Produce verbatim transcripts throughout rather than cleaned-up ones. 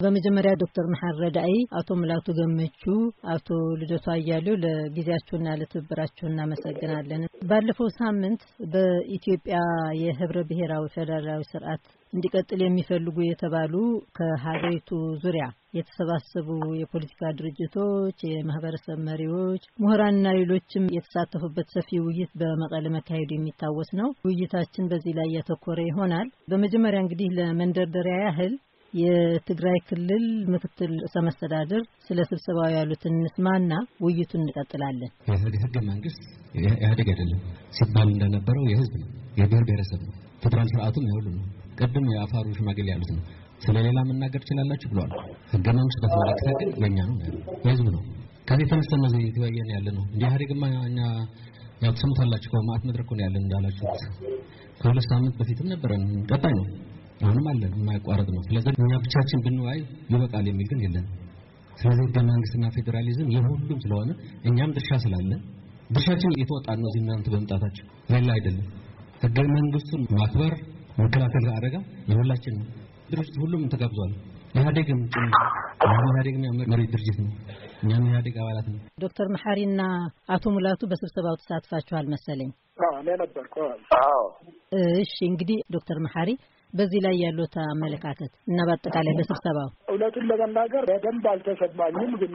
በመጀመሪያ ዶክተር መሐር ረዳኢ አቶ ሙላቱ ገመቹ አቶ ልደቱ አያሌው ለጊዜያችሁና ለትብብራችሁ እናመሰግናለን። ባለፈው ሳምንት በኢትዮጵያ የህብረ ብሔራዊ ፌደራላዊ ስርዓት እንዲቀጥል የሚፈልጉ የተባሉ ከሀገሪቱ ዙሪያ የተሰባሰቡ የፖለቲካ ድርጅቶች፣ የማህበረሰብ መሪዎች፣ ምሁራንና ሌሎችም የተሳተፉበት ሰፊ ውይይት በመቀለ መካሄዱ የሚታወስ ነው። ውይይታችን በዚህ ላይ ያተኮረ ይሆናል። በመጀመሪያ እንግዲህ ለመንደርደሪያ ያህል የትግራይ ክልል ምክትል ርዕሰ መስተዳድር ስለ ስብሰባው ያሉትን እንስማና ውይይቱን እንቀጥላለን። የህገ መንግስት ኢህአዴግ አይደለም ሲባል እንደነበረው የህዝብ ነው፣ የብሔር ብሔረሰብ ነው። ፌደራል ስርዓቱም ይሁሉ ነው። ቀደም የአፋሩ ሽማግሌ ያሉት ነው። ስለሌላ መናገር ይችላልላችሁ ብለዋል። ህገ መንግስት በተመለከተ ግን የኛ ነው፣ የህዝብ ነው። ከዚህ ተነስተን ነው የተወያየን ያለ ነው። እንደ ኢህአዴግማ እኛ ያው ተሰምታላችሁ ከማት መድረክ ነው ያለን እንዳላችሁት ከሁለት ሳምንት በፊትም ነበረን። ቀጣይ ነው አሁንም አለን የማይቋረጥ ነው። ስለዚህ እኛ ብቻችን ብንወያይ ይበቃል የሚል ግን የለን። ስለዚህ ህገ መንግስትና ፌደራሊዝም የሁሉም ስለሆነ እኛም ድርሻ ስላለን ድርሻችን እየተወጣን ነው። እዚህ እናንተ በመምጣታችሁ ሌላ አይደለም። ህገ መንግስቱን ማክበር መከላከል አደረጋ የሁላችን ነው። ድርጅት ሁሉም ተጋብዟል። ኢህአዴግም ጭምር ኢህአዴግም መሪ ድርጅት ነው። እኛም ኢህአዴግ አባላት ነው። ዶክተር መሐሪና አቶ ሙላቱ በስብሰባው ተሳትፋችኋል መሰለኝ። አዎ እኔ ነበርኩ። አዎ እሺ እንግዲህ ዶክተር መሐሪ በዚህ ላይ ያለው አመለካከት እና በአጠቃላይ በስብሰባው እውነቱን ለመናገር በደንብ አልተሰማኝም። ግን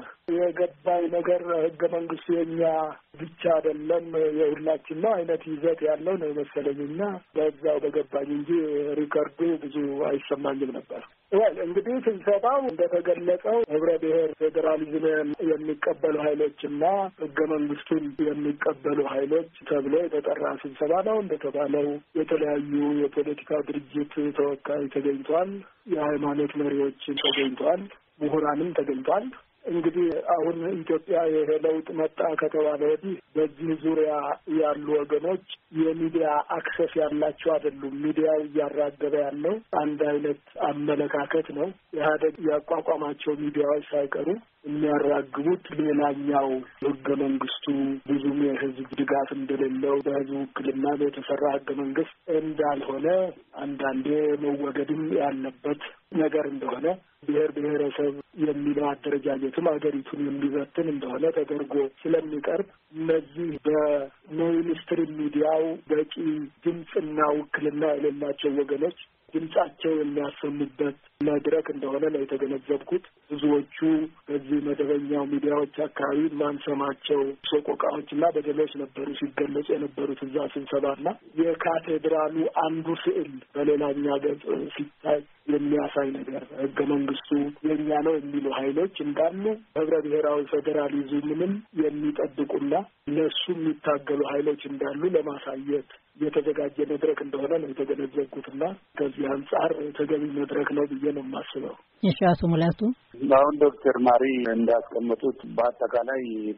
የገባኝ ነገር ህገ መንግስቱ የኛ ብቻ አይደለም የሁላችን ነው አይነት ይዘት ያለው ነው መሰለኝና በዛው በገባኝ እንጂ ሪከርዱ ብዙ አይሰማኝም ነበር። ወይ እንግዲህ ስብሰባው እንደተገለጸው ህብረ ብሔር ፌዴራሊዝም የሚቀበሉ ኃይሎችና ህገ መንግስቱን የሚቀበሉ ኃይሎች ተብሎ የተጠራ ስብሰባ ነው። እንደተባለው የተለያዩ የፖለቲካ ድርጅት ተወካይ ተገኝቷል። የሃይማኖት መሪዎች ተገኝቷል። ምሁራንም ተገኝቷል። እንግዲህ አሁን ኢትዮጵያ ይሄ ለውጥ መጣ ከተባለ ወዲህ በዚህ ዙሪያ ያሉ ወገኖች የሚዲያ አክሰስ ያላቸው አይደሉም። ሚዲያው እያራገበ ያለው አንድ አይነት አመለካከት ነው። ኢህአዴግ ያቋቋማቸው ሚዲያዎች ሳይቀሩ የሚያራግቡት ሌላኛው ህገ መንግስቱ ብዙም የህዝብ ድጋፍ እንደሌለው በህዝብ ውክልና የተሰራ ህገ መንግስት እንዳልሆነ አንዳንዴ መወገድም ያለበት ነገር እንደሆነ ብሔር ብሔረሰብ የሚለው አደረጃጀትም ሀገሪቱን የሚበትን እንደሆነ ተደርጎ ስለሚቀርብ እነዚህ በሜይንስትሪም ሚዲያው በቂ ድምፅና ውክልና የሌላቸው ወገኖች ድምጻቸው የሚያሰሙበት መድረክ እንደሆነ ነው የተገነዘብኩት። ብዙዎቹ በዚህ መደበኛው ሚዲያዎች አካባቢ ማንሰማቸው ሰቆቃዎችና በደሎች ነበሩ ሲገለጹ የነበሩት እዛ ስብሰባና የካቴድራሉ አንዱ ስዕል በሌላኛ ገጽ ሲታይ የሚያሳይ ነገር ህገ መንግስቱ የኛ ነው የሚሉ ኃይሎች እንዳሉ ህብረ ብሔራዊ ፌዴራሊዝምንም የሚጠብቁና ለሱ የሚታገሉ ኃይሎች እንዳሉ ለማሳየት የተዘጋጀ መድረክ እንደሆነ ነው የተገነዘብኩትና ከዚህ አንጻር ተገቢ መድረክ ነው ብዬ ነው የማስበው። እሺ አቶ ሙላቱ አሁን ዶክተር ማሪ እንዳስቀመጡት በአጠቃላይ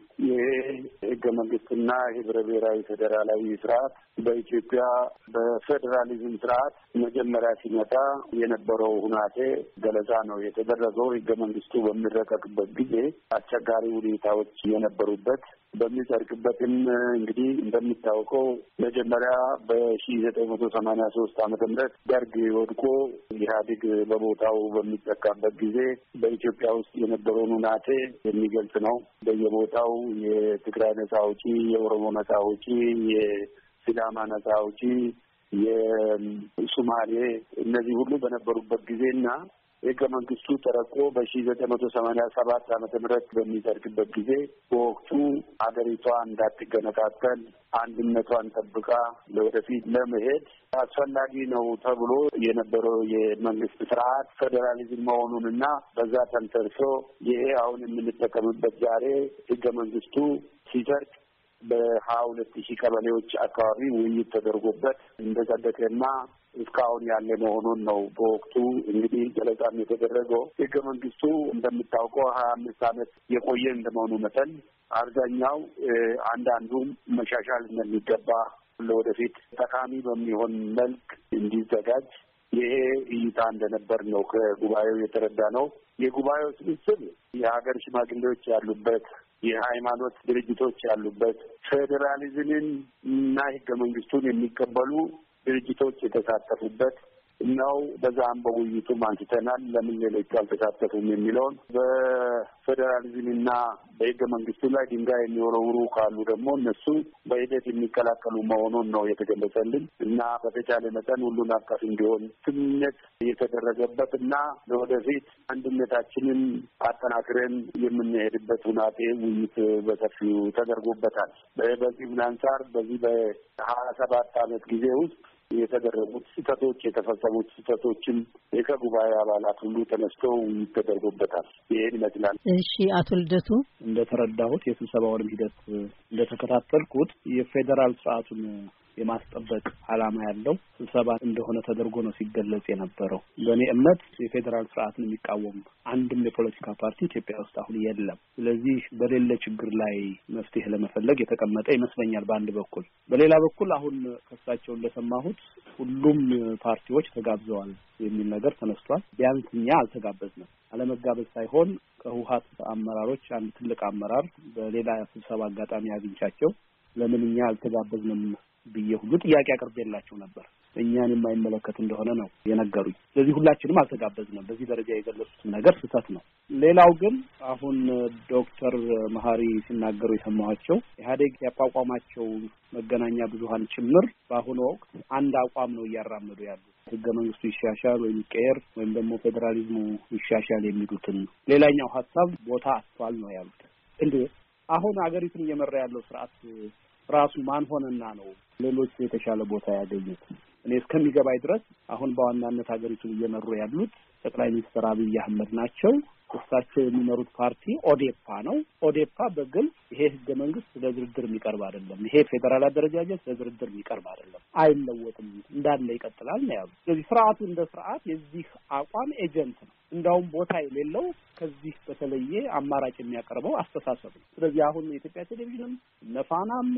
የህገ መንግስትና ህብረ ብሔራዊ ፌዴራላዊ ስርዓት በኢትዮጵያ በፌዴራሊዝም ስርዓት መጀመሪያ ሲመጣ የነበረው ሁናቴ ገለጻ ነው የተደረገው። ህገ መንግስቱ በሚረቀቅበት ጊዜ አስቸጋሪ ሁኔታዎች የነበሩበት በሚጸድቅበትም እንግዲህ እንደሚታወቀው መጀመሪያ በሺ ዘጠኝ መቶ ሰማኒያ ሶስት ዓመተ ምህረት ደርግ ወድቆ ኢህአዴግ በቦታው በሚተካበት ጊዜ በኢትዮጵያ ውስጥ የነበረውን ሁናቴ የሚገልጽ ነው። በየቦታው የትግራይ ነጻ አውጪ፣ የኦሮሞ ነጻ አውጪ፣ የሲዳማ ነጻ አውጪ፣ የሱማሌ እነዚህ ሁሉ በነበሩበት ጊዜና ህገ መንግስቱ ተረቆ በሺ ዘጠኝ መቶ ሰማኒያ ሰባት ዓመተ ምህረት በሚጸድቅበት ጊዜ በወቅቱ ሀገሪቷ እንዳትገነጣጠል አንድነቷን ጠብቃ ለወደፊት ለመሄድ አስፈላጊ ነው ተብሎ የነበረው የመንግስት ስርዓት ፌዴራሊዝም መሆኑንና በዛ ተንተርሶ ይሄ አሁን የምንጠቀምበት ዛሬ ህገ መንግስቱ ሲጸድቅ በሀያ ሁለት ሺህ ቀበሌዎች አካባቢ ውይይት ተደርጎበት እንደጸደቀና እስካሁን ያለ መሆኑን ነው በወቅቱ እንግዲህ ገለጻም የተደረገው። ህገ መንግስቱ እንደምታውቀው ሀያ አምስት ዓመት የቆየ እንደመሆኑ መጠን አብዛኛው አንዳንዱም መሻሻል እንደሚገባ ለወደፊት ጠቃሚ በሚሆን መልክ እንዲዘጋጅ ይሄ እይታ እንደነበር ነው ከጉባኤው የተረዳ ነው። የጉባኤው ስብስብ የሀገር ሽማግሌዎች ያሉበት፣ የሃይማኖት ድርጅቶች ያሉበት፣ ፌዴራሊዝምን እና ህገ መንግስቱን የሚቀበሉ ድርጅቶች የተሳተፉበት ነው። በዛም በውይይቱም አንስተናል። ለምን ሌሎች አልተሳተፉም የሚለውን በፌዴራሊዝምና በህገ መንግስቱ ላይ ድንጋይ የሚወረውሩ ካሉ ደግሞ እነሱ በሂደት የሚቀላቀሉ መሆኑን ነው የተገለጸልን እና በተቻለ መጠን ሁሉን አቀፍ እንዲሆን ስምምነት የተደረገበት እና ለወደፊት አንድነታችንን አጠናክረን የምንሄድበት ሁናቴ ውይይት በሰፊው ተደርጎበታል። በዚህ አንጻር በዚህ በሀያ ሰባት ዓመት ጊዜ ውስጥ የተደረጉት ስህተቶች የተፈጸሙት ስህተቶችን ከጉባኤ አባላት ሁሉ ተነስተው ተደርጎበታል። ይሄን ይመስላል። እሺ፣ አቶ ልደቱ እንደተረዳሁት የስብሰባውን ሂደት እንደተከታተልኩት የፌዴራል ስርዓቱን የማስጠበቅ ዓላማ ያለው ስብሰባ እንደሆነ ተደርጎ ነው ሲገለጽ የነበረው። በእኔ እምነት የፌዴራል ስርዓትን የሚቃወም አንድም የፖለቲካ ፓርቲ ኢትዮጵያ ውስጥ አሁን የለም። ስለዚህ በሌለ ችግር ላይ መፍትሄ ለመፈለግ የተቀመጠ ይመስለኛል በአንድ በኩል። በሌላ በኩል አሁን ከሳቸው እንደሰማሁት ሁሉም ፓርቲዎች ተጋብዘዋል የሚል ነገር ተነስቷል። ቢያንስ እኛ አልተጋበዝንም። አለመጋበዝ ሳይሆን ከህወሓት አመራሮች አንድ ትልቅ አመራር በሌላ ስብሰባ አጋጣሚ አግኝቻቸው ለምን እኛ አልተጋበዝንም ብዬ ሁሉ ጥያቄ አቅርቤላቸው ነበር። እኛን የማይመለከት እንደሆነ ነው የነገሩኝ። ስለዚህ ሁላችንም አልተጋበዝንም። በዚህ ደረጃ የገለጹት ነገር ስህተት ነው። ሌላው ግን አሁን ዶክተር መሐሪ ሲናገሩ የሰማኋቸው ኢህአዴግ ያቋቋማቸው መገናኛ ብዙሃን ጭምር በአሁኑ ወቅት አንድ አቋም ነው እያራመዱ ያሉት። ህገ መንግስቱ ይሻሻል ወይም ይቀየር ወይም ደግሞ ፌዴራሊዝሙ ይሻሻል የሚሉትን ሌላኛው ሀሳብ ቦታ አጥቷል ነው ያሉት። እንዴ አሁን አገሪቱን እየመራ ያለው ስርዓት ራሱ ማን ሆነና ነው ሌሎች የተሻለ ቦታ ያገኙት? እኔ እስከሚገባኝ ድረስ አሁን በዋናነት ሀገሪቱን እየመሩ ያሉት ጠቅላይ ሚኒስትር አብይ አህመድ ናቸው። እሳቸው የሚመሩት ፓርቲ ኦዴፓ ነው። ኦዴፓ በግል ይሄ ህገ መንግስት ለድርድር የሚቀርብ አይደለም፣ ይሄ ፌዴራል አደረጃጀት ለድርድር የሚቀርብ አይደለም፣ አይለወጥም፣ እንዳለ ይቀጥላል ነው ያሉት። ስለዚህ ስርዓቱ እንደ ስርዓት የዚህ አቋም ኤጀንት ነው። እንዳውም ቦታ የሌለው ከዚህ በተለየ አማራጭ የሚያቀርበው አስተሳሰብ ነው። ስለዚህ አሁን የኢትዮጵያ ቴሌቪዥንም ነፋናም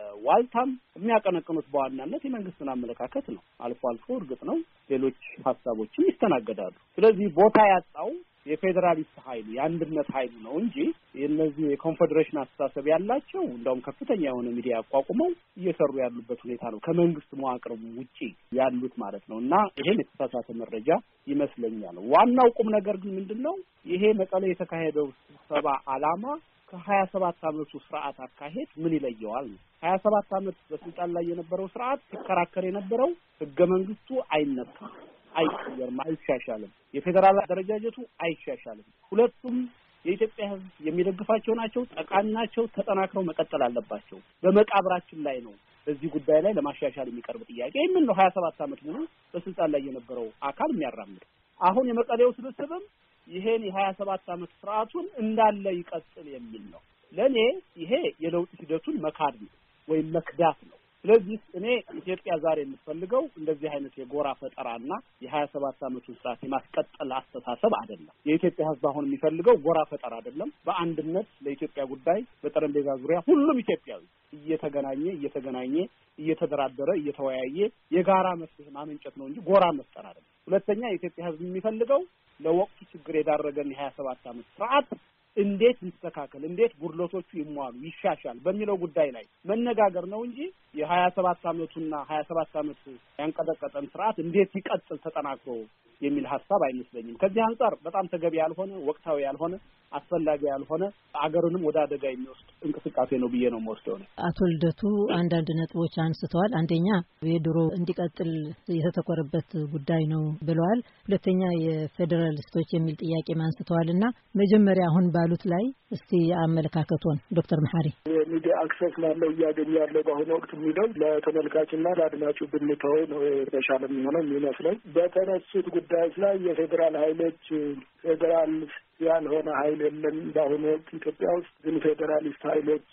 ዋልታም የሚያቀነቅኑት በዋናነት የመንግስትን አመለካከት ነው። አልፎ አልፎ እርግጥ ነው ሌሎች ሀሳቦችም ይስተናገዳሉ። ስለዚህ ቦታ ያጣው የፌዴራሊስት ኃይሉ የአንድነት ኃይሉ ነው እንጂ የነዚህ የኮንፌዴሬሽን አስተሳሰብ ያላቸው እንደውም ከፍተኛ የሆነ ሚዲያ አቋቁመው እየሰሩ ያሉበት ሁኔታ ነው፣ ከመንግስት መዋቅር ውጪ ያሉት ማለት ነው። እና ይሄን የተሳሳተ መረጃ ይመስለኛል። ዋናው ቁም ነገር ግን ምንድነው? ይሄ መቀሌ የተካሄደው ስብሰባ ዓላማ ከሀያ ሰባት ዓመቱ ስርዓት አካሄድ ምን ይለየዋል? ሀያ ሰባት ዓመት በስልጣን ላይ የነበረው ስርዓት ሲከራከር የነበረው ህገ መንግስቱ አይነካም፣ አይቀየርም፣ አይሻሻልም፣ የፌዴራል አደረጃጀቱ አይሻሻልም። ሁለቱም የኢትዮጵያ ህዝብ የሚደግፋቸው ናቸው፣ ጠቃሚ ናቸው፣ ተጠናክረው መቀጠል አለባቸው። በመቃብራችን ላይ ነው በዚህ ጉዳይ ላይ ለማሻሻል የሚቀርብ ጥያቄ ምን ነው ሀያ ሰባት ዓመት ሙሉ በስልጣን ላይ የነበረው አካል የሚያራምድ። አሁን የመቀሌው ስብስብም ይሄን የሀያ ሰባት ዓመት ስርዓቱን እንዳለ ይቀጥል የሚል ነው። ለኔ ይሄ የለውጥ ሂደቱን መካድ ነው ወይም መክዳት ነው። ስለዚህ እኔ ኢትዮጵያ ዛሬ የምትፈልገው እንደዚህ አይነት የጎራ ፈጠራና የሀያ ሰባት ዓመቱን ስርዓት የማስቀጠል አስተሳሰብ አይደለም። የኢትዮጵያ ህዝብ አሁን የሚፈልገው ጎራ ፈጠራ አይደለም። በአንድነት ለኢትዮጵያ ጉዳይ በጠረጴዛ ዙሪያ ሁሉም ኢትዮጵያዊ እየተገናኘ እየተገናኘ እየተደራደረ እየተወያየ የጋራ መፍትሄ ማመንጨት ነው እንጂ ጎራ መፍጠር አይደለም። ሁለተኛ የኢትዮጵያ ህዝብ የሚፈልገው ለወቅቱ ችግር የዳረገን የሀያ ሰባት ዓመት ስርዓት እንዴት ይስተካከል፣ እንዴት ጉድለቶቹ ይሟሉ፣ ይሻሻል በሚለው ጉዳይ ላይ መነጋገር ነው እንጂ የሀያ ሰባት ዓመቱና ሀያ ሰባት ዓመት ያንቀጠቀጠን ስርዓት እንዴት ይቀጥል ተጠናክሮ የሚል ሀሳብ አይመስለኝም። ከዚህ አንጻር በጣም ተገቢ ያልሆነ ወቅታዊ ያልሆነ አስፈላጊ ያልሆነ አገርንም ወደ አደጋ የሚወስድ እንቅስቃሴ ነው ብዬ ነው የምወስደው ነው። አቶ ልደቱ አንዳንድ ነጥቦች አንስተዋል። አንደኛ የድሮ እንዲቀጥል የተተኮረበት ጉዳይ ነው ብለዋል። ሁለተኛ የፌዴራሊስቶች የሚል ጥያቄ አንስተዋል እና መጀመሪያ አሁን ባሉት ላይ እስቲ አመለካከቱን ዶክተር መሐሪ። የሚዲያ አክሰስ ላለው እያገኘ ያለው በአሁኑ ወቅት የሚለው ለተመልካችና ለአድማጩ ብንተው ነው የተሻለ የሚሆነው የሚመስለኝ። በተነሱት ጉዳዮች ላይ የፌዴራል ኃይሎች ፌዴራል ያልሆነ ኃይል የለም በአሁኑ ወቅት ኢትዮጵያ ውስጥ ግን ፌዴራሊስት ኃይሎች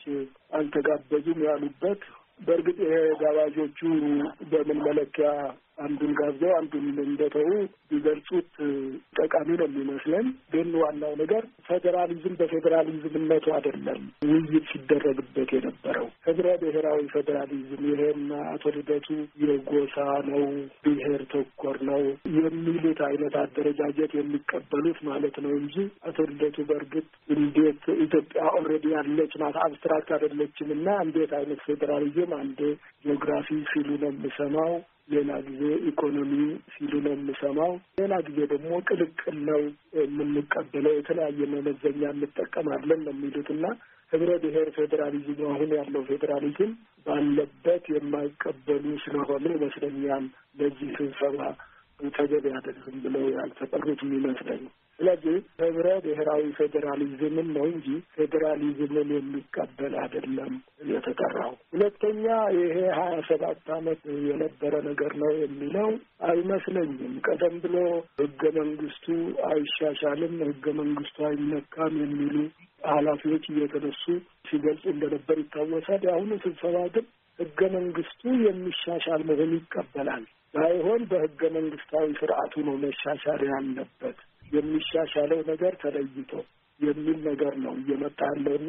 አልተጋበዙም ያሉበት፣ በእርግጥ ይሄ ጋባዦቹ በምን መለኪያ አንዱን ጋብዘው አንዱን እንደተው ቢገልጹት ጠቃሚ ነው የሚመስለን። ግን ዋናው ነገር ፌዴራሊዝም በፌዴራሊዝምነቱ አይደለም ውይይት ሲደረግበት የነበረው ህብረ ብሔራዊ ፌዴራሊዝም። ይሄን አቶ ልደቱ የጎሳ ነው ብሔር ተኮር ነው የሚሉት አይነት አደረጃጀት የሚቀበሉት ማለት ነው እንጂ አቶ ልደቱ በእርግጥ እንዴት ኢትዮጵያ ኦልሬዲ ያለች ናት አብስትራክት አይደለችም እና እንዴት አይነት ፌዴራሊዝም አንዴ ጂኦግራፊ ሲሉ ነው የምሰማው፣ ሌላ ጊዜ ኢኮኖሚ ሲሉ ነው የምሰማው፣ ሌላ ጊዜ ደግሞ ቅልቅል ነው የምንቀበለው፣ የተለያየ መመዘኛ እንጠቀማለን ነው የሚሉትና ህብረ ብሔር ፌዴራሊዝም አሁን ያለው ፌዴራሊዝም ባለበት የማይቀበሉ ስለሆነ ይመስለኛል ለዚህ ስብሰባ ተገቢ አይደለም ብለው ያልተጠሩት የሚመስለኝ። ስለዚህ ህብረ ብሔራዊ ፌዴራሊዝምን ነው እንጂ ፌዴራሊዝምን የሚቀበል አይደለም የተጠራው። ሁለተኛ ይሄ ሀያ ሰባት አመት የነበረ ነገር ነው የሚለው አይመስለኝም። ቀደም ብሎ ህገ መንግስቱ አይሻሻልም፣ ህገ መንግስቱ አይነካም የሚሉ ኃላፊዎች እየተነሱ ሲገልጹ እንደነበር ይታወሳል። የአሁኑ ስብሰባ ግን ህገ መንግስቱ የሚሻሻል መሆኑ ይቀበላል። ባይሆን በህገ መንግስታዊ ስርዓቱ ነው መሻሻል ያለበት፣ የሚሻሻለው ነገር ተለይቶ የሚል ነገር ነው እየመጣ ያለውና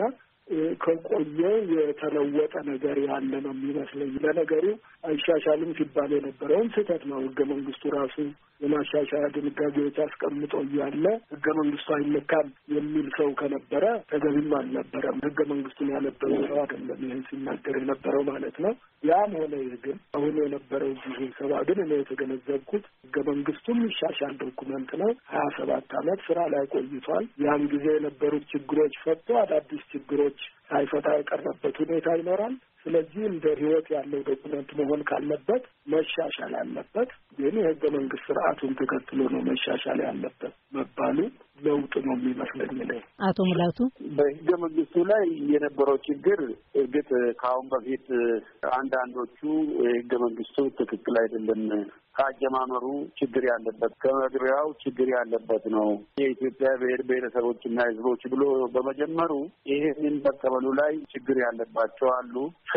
ከቆየው የተለወጠ ነገር ያለ ነው የሚመስለኝ። ለነገሩ አይሻሻልም ሲባል የነበረውን ስህተት ነው። ህገ መንግስቱ ራሱ የማሻሻያ ድንጋጌዎች አስቀምጦ እያለ ህገ መንግስቱ አይነካም የሚል ሰው ከነበረ ተገቢም አልነበረም። ህገ መንግስቱን ያነበበ ሰው አይደለም ይህን ሲናገር የነበረው ማለት ነው። ያም ሆነ ይህ ግን አሁን የነበረው ስብሰባ ግን እኔ የተገነዘብኩት ህገ መንግስቱም ይሻሻል ዶኩመንት ነው። ሀያ ሰባት አመት ስራ ላይ ቆይቷል። ያን ጊዜ የነበሩት ችግሮች ፈቶ አዳዲስ ችግሮች ሳይፈታ የቀረበት ሁኔታ ይኖራል። ስለዚህ እንደ ህይወት ያለው ዶኩመንት መሆን ካለበት መሻሻል አለበት። ግን የህገ መንግስት ስርዓቱን ተከትሎ ነው መሻሻል ያለበት መባሉ ለውጥ ነው የሚመስለኝ ነው። አቶ ሙላቱ በህገ መንግስቱ ላይ የነበረው ችግር እርግጥ ከአሁን በፊት አንዳንዶቹ የህገ መንግስቱ ትክክል አይደለም፣ ከአጀማመሩ ችግር ያለበት ከመግቢያው ችግር ያለበት ነው የኢትዮጵያ ብሔር ብሔረሰቦችና ህዝቦች ብሎ በመጀመሩ ይህንን መቀበሉ ላይ ችግር ያለባቸው አሉ።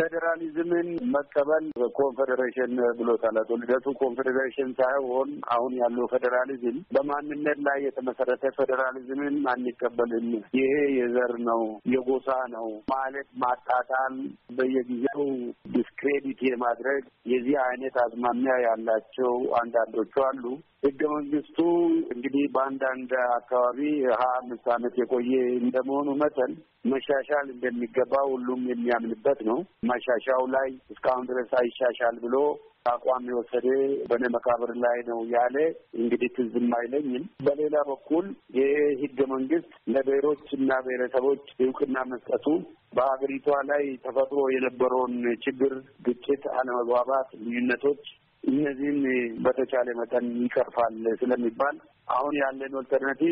ፌዴራሊዝምን መቀበል ኮንፌዴሬሽን ብሎታል አቶ ልደቱ። ኮንፌዴሬሽን ሳይሆን አሁን ያለው ፌዴራሊዝም በማንነት ላይ የተመሰረተ ፌዴራሊዝምን አንቀበልም፣ ይሄ የዘር ነው የጎሳ ነው ማለት ማጣጣል፣ በየጊዜው ዲስክሬዲት የማድረግ የዚህ አይነት አዝማሚያ ያላቸው አንዳንዶቹ አሉ። ህገ መንግስቱ እንግዲህ በአንዳንድ አካባቢ ሀያ አምስት አመት የቆየ እንደመሆኑ መጠን መሻሻል እንደሚገባ ሁሉም የሚያምንበት ነው። መሻሻው ላይ እስካሁን ድረስ አይሻሻል ብሎ አቋም የወሰደ በነ መቃብር ላይ ነው ያለ እንግዲህ ትዝም አይለኝም። በሌላ በኩል ይሄ ህገ መንግስት ለብሔሮች እና ብሔረሰቦች እውቅና መስጠቱ በሀገሪቷ ላይ ተፈጥሮ የነበረውን ችግር፣ ግጭት፣ አለመግባባት፣ ልዩነቶች እነዚህን በተቻለ መጠን ይቀርፋል ስለሚባል አሁን ያለን ኦልተርናቲቭ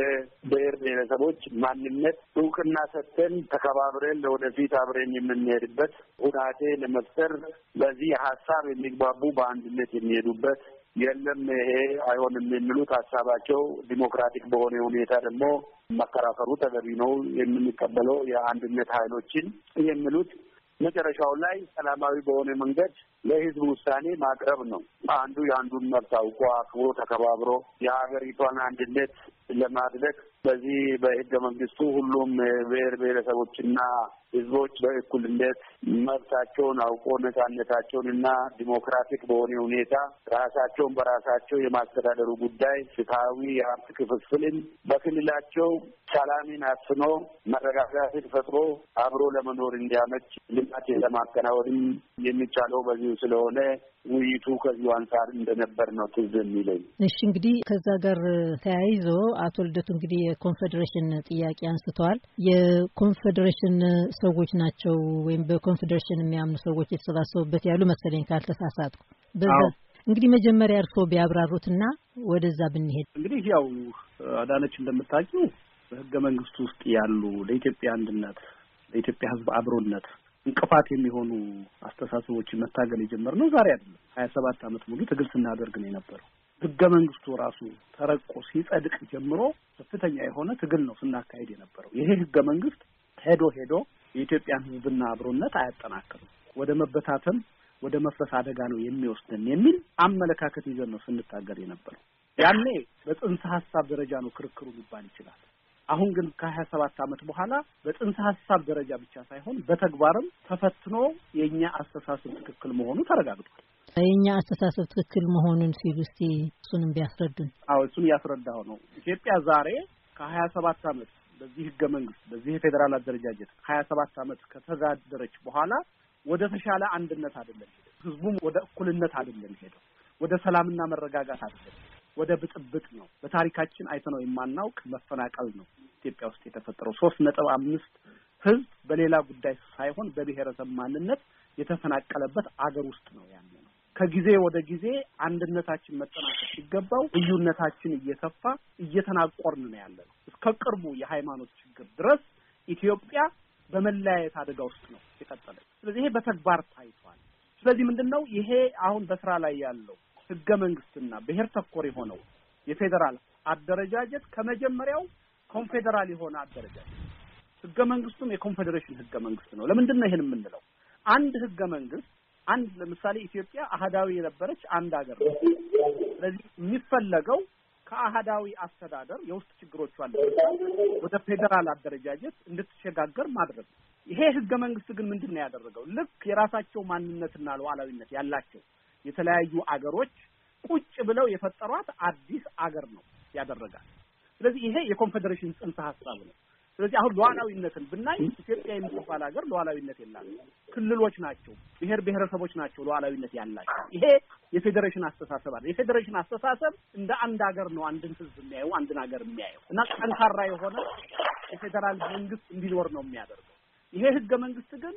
ለብሔር ብሔረሰቦች ማንነት እውቅና ሰጥተን ተከባብረን ለወደፊት አብረን የምንሄድበት ሁናቴ ለመፍጠር በዚህ ሀሳብ የሚግባቡ በአንድነት የሚሄዱበት የለም ይሄ አይሆንም የሚሉት ሀሳባቸው ዲሞክራቲክ በሆነ ሁኔታ ደግሞ መከራከሩ ተገቢ ነው የምንቀበለው የአንድነት ኃይሎችን የሚሉት መጨረሻው ላይ ሰላማዊ በሆነ መንገድ ለህዝብ ውሳኔ ማቅረብ ነው። አንዱ የአንዱን መብት አውቆ አክብሮ ተከባብሮ የሀገሪቷን አንድነት ለማድረግ በዚህ በህገ መንግስቱ ሁሉም ብሔር ብሔረሰቦችና ህዝቦች በእኩልነት መብታቸውን አውቆ ነጻነታቸውንና ዲሞክራቲክ በሆነ ሁኔታ ራሳቸውን በራሳቸው የማስተዳደሩ ጉዳይ ፍትሐዊ የሀብት ክፍፍልን በክልላቸው ሰላምን አስፍኖ መረጋጋትን ፈጥሮ አብሮ ለመኖር እንዲያመች ልማት ለማከናወን የሚቻለው በዚሁ ስለሆነ ውይይቱ ከዚሁ አንጻር እንደነበር ነው ትዝ የሚለኝ። እሺ እንግዲህ ከዛ ጋር ተያይዞ አቶ ልደቱ እንግዲህ የኮንፌዴሬሽን ጥያቄ አንስተዋል። የኮንፌዴሬሽን ሰዎች ናቸው ወይም በኮንፌዴሬሽን የሚያምኑ ሰዎች የተሰባሰቡበት ያሉ መሰለኝ ካልተሳሳትኩ። በዛ እንግዲህ መጀመሪያ እርስዎ ቢያብራሩትና ወደዛ ብንሄድ። እንግዲህ ያው አዳነች እንደምታውቂው በህገ መንግስቱ ውስጥ ያሉ ለኢትዮጵያ አንድነት ለኢትዮጵያ ህዝብ አብሮነት እንቅፋት የሚሆኑ አስተሳሰቦችን መታገል የጀመርነው ዛሬ አይደለም። ሀያ ሰባት አመት ሙሉ ትግል ስናደርግ ነው የነበረው። ህገ መንግስቱ ራሱ ተረቆ ሲጸድቅ ጀምሮ ከፍተኛ የሆነ ትግል ነው ስናካሄድ የነበረው። ይሄ ህገ መንግስት ሄዶ ሄዶ የኢትዮጵያን ህዝብና አብሮነት አያጠናክርም፣ ወደ መበታተን ወደ መፍረስ አደጋ ነው የሚወስደን የሚል አመለካከት ይዘን ነው ስንታገል የነበረው። ያኔ በጽንሰ ሀሳብ ደረጃ ነው ክርክሩ ሊባል ይችላል። አሁን ግን ከሀያ ሰባት አመት በኋላ በጽንሰ ሀሳብ ደረጃ ብቻ ሳይሆን በተግባርም ተፈትኖ የኛ አስተሳሰብ ትክክል መሆኑ ተረጋግጧል። የኛ አስተሳሰብ ትክክል መሆኑን ሲሉ እስቲ እሱንም ቢያስረዱን። አዎ እሱን ያስረዳው ነው። ኢትዮጵያ ዛሬ ከሀያ ሰባት አመት በዚህ ህገ መንግስት በዚህ የፌዴራል አደረጃጀት ሀያ ሰባት አመት ከተዳደረች በኋላ ወደ ተሻለ አንድነት አይደለም ህዝቡም ወደ እኩልነት አይደለም ሄደው፣ ወደ ሰላምና መረጋጋት አይደለም፣ ወደ ብጥብጥ ነው። በታሪካችን አይተነው የማናውቅ መፈናቀል ነው ኢትዮጵያ ውስጥ የተፈጠረው። ሶስት ነጥብ አምስት ህዝብ በሌላ ጉዳይ ሳይሆን በብሔረሰብ ማንነት የተፈናቀለበት አገር ውስጥ ነው ያለ ነው። ከጊዜ ወደ ጊዜ አንድነታችን መጠናከር ሲገባው ልዩነታችን እየሰፋ እየተናቆርን ነው ያለ ነው። እስከ ቅርቡ የሃይማኖት ችግር ድረስ ኢትዮጵያ በመለያየት አደጋ ውስጥ ነው የቀጠለች። ስለዚህ ይሄ በተግባር ታይቷል። ስለዚህ ምንድነው ይሄ አሁን በስራ ላይ ያለው ህገ መንግስትና ብሔር ተኮር የሆነው የፌዴራል አደረጃጀት ከመጀመሪያው ኮንፌደራል የሆነ አደረጃጀት፣ ህገ መንግስቱም የኮንፌዴሬሽን ህገ መንግስት ነው። ለምንድን ነው ይሄን የምንለው? አንድ ህገ መንግስት አንድ ለምሳሌ ኢትዮጵያ አህዳዊ የነበረች አንድ ሀገር ነው። ስለዚህ የሚፈለገው ከአህዳዊ አስተዳደር የውስጥ ችግሮች አሉ ወደ ፌዴራል አደረጃጀት እንድትሸጋገር ማድረግ። ይሄ ህገ መንግስት ግን ምንድን ነው ያደረገው? ልክ የራሳቸው ማንነትና ሉዓላዊነት ያላቸው የተለያዩ አገሮች ቁጭ ብለው የፈጠሯት አዲስ አገር ነው ያደረጋል። ስለዚህ ይሄ የኮንፌዴሬሽን ጽንሰ ሐሳብ ነው። ስለዚህ አሁን ሉዓላዊነትን ብናይ ኢትዮጵያ የምትባል ሀገር ሉዓላዊነት የላትም። ክልሎች ናቸው፣ ብሔር ብሔረሰቦች ናቸው ሉዓላዊነት ያላቸው። ይሄ የፌዴሬሽን አስተሳሰብ አለ። የፌዴሬሽን አስተሳሰብ እንደ አንድ ሀገር ነው አንድን ህዝብ የሚያየው፣ አንድን ሀገር የሚያየው እና ጠንካራ የሆነ የፌዴራል መንግስት እንዲኖር ነው የሚያደርገው። ይሄ ህገ መንግስት ግን